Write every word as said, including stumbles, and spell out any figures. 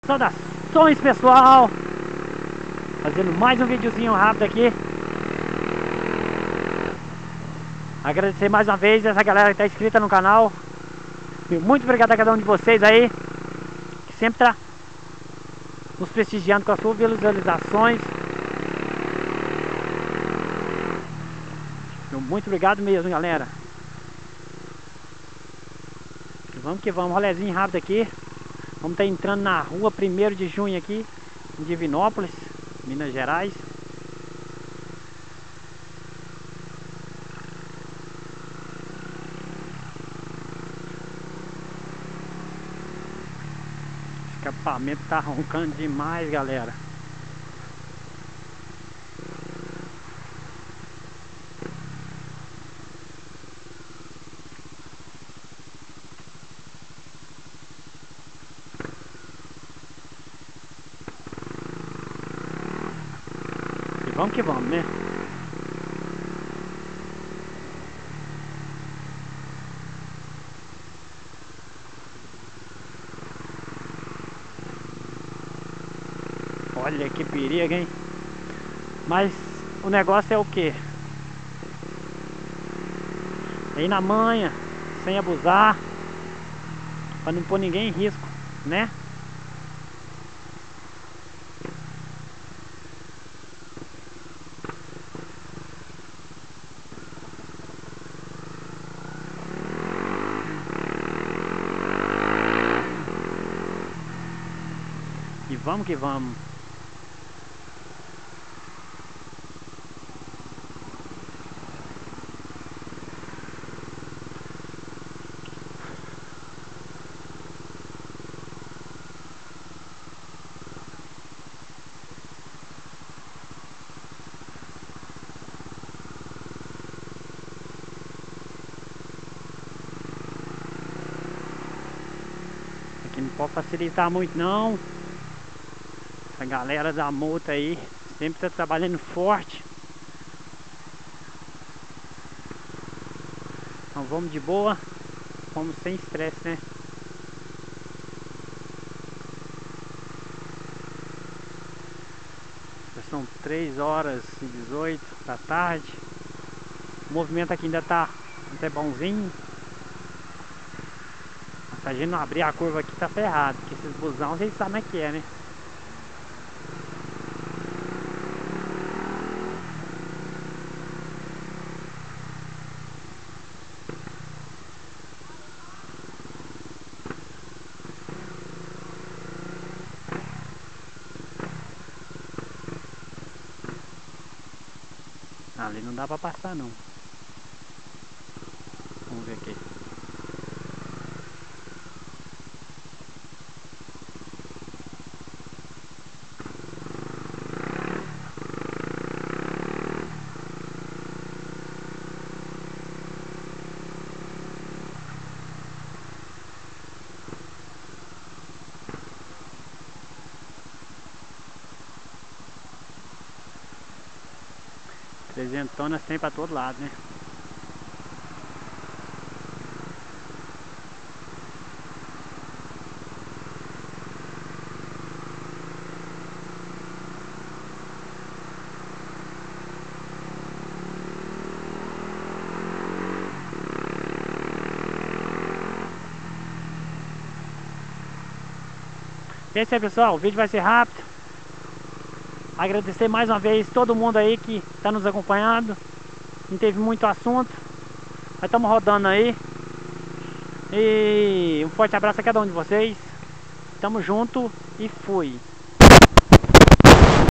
Saudações, pessoal! Fazendo mais um videozinho rápido aqui. Agradecer mais uma vez essa galera que está inscrita no canal. E muito obrigado a cada um de vocês aí, que sempre está nos prestigiando com as suas visualizações. Muito obrigado mesmo, galera. E vamos que vamos, rolezinho rápido aqui. Vamos estar entrando na rua primeiro de junho aqui, em Divinópolis, Minas Gerais. O escapamento tá roncando demais, galera. E vamos que vamos, né? Olha que perigo, hein? Mas o negócio é o quê? É ir na manha, sem abusar, para não pôr ninguém em risco, né? E vamos que vamos. Aqui não pode facilitar muito não. Essa galera da multa aí sempre tá trabalhando forte. Então vamos de boa, vamos sem estresse, né? Já são três horas e dezoito da tarde. O movimento aqui ainda tá até bonzinho. Mas se a gente não abrir a curva aqui tá ferrado, porque esses busão vocês sabem como é que é, né? Ali não dá pra passar não. Vamos ver aqui. Trezentonas tem pra todo lado, né? É isso aí, pessoal, o vídeo vai ser rápido. Agradecer mais uma vez todo mundo aí que está nos acompanhando. Não teve muito assunto, mas estamos rodando aí. E um forte abraço a cada um de vocês. Tamo junto e fui.